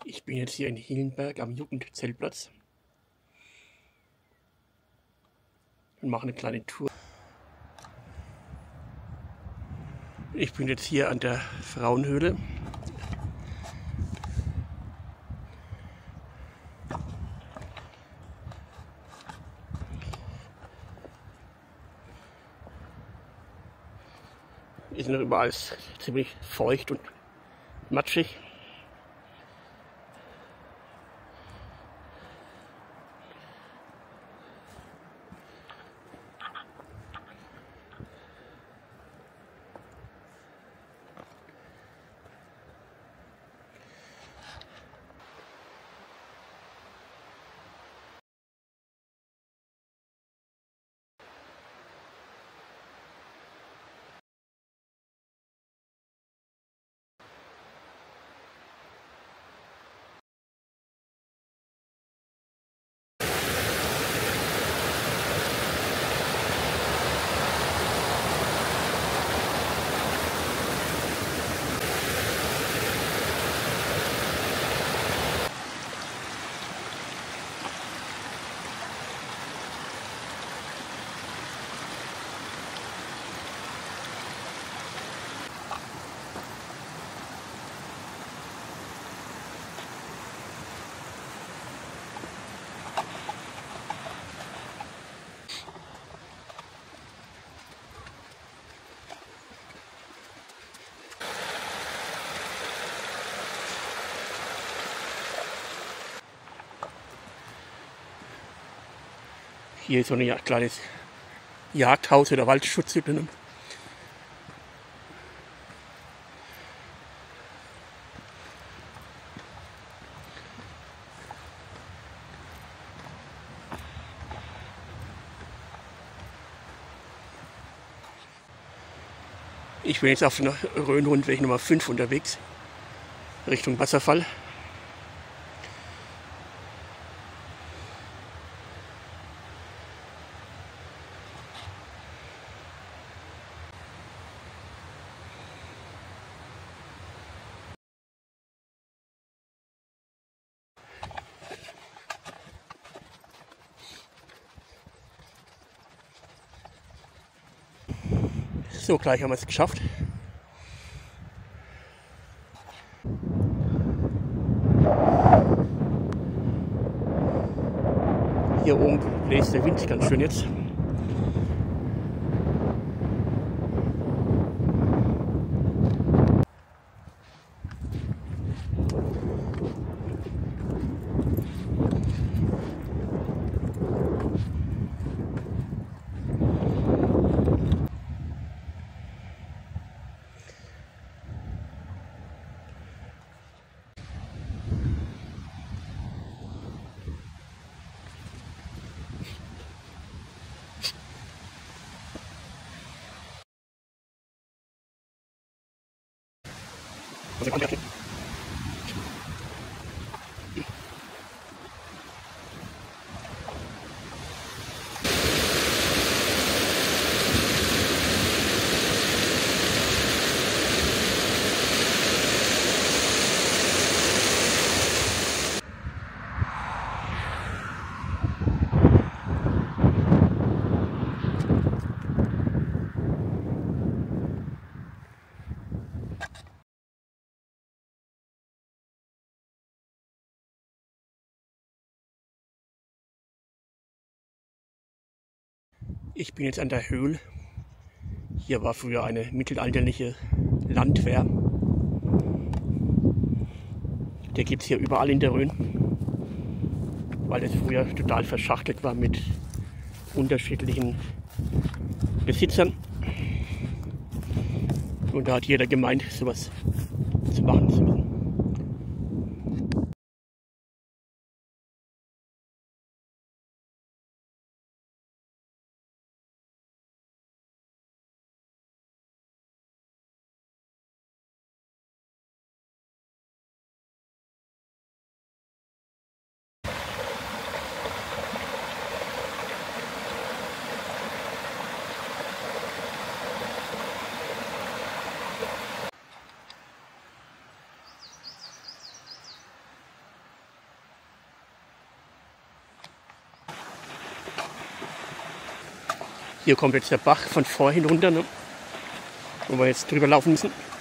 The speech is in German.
Ich bin jetzt hier in Hielenberg am Jugendzeltplatz und mache eine kleine Tour. Ich bin jetzt hier an der Frauenhöhle. Ist noch überall ziemlich feucht und matschig. Hier ist so ein kleines Jagdhaus oder Waldschutz drinnen. Ich bin jetzt auf einer Rhönrundweg Nummer 5 unterwegs, Richtung Wasserfall. So, gleich haben wir es geschafft. Hier oben bläst der Wind ganz schön jetzt. Ich bin jetzt an der Höhl. Hier war früher eine mittelalterliche Landwehr. Der gibt es hier überall in der Rhön, weil es früher total verschachtelt war mit unterschiedlichen Besitzern. Und da hat jeder gemeint, sowas zu machen zu müssen. Hier kommt jetzt der Bach von vorhin runter, ne? Wo wir jetzt drüber laufen müssen.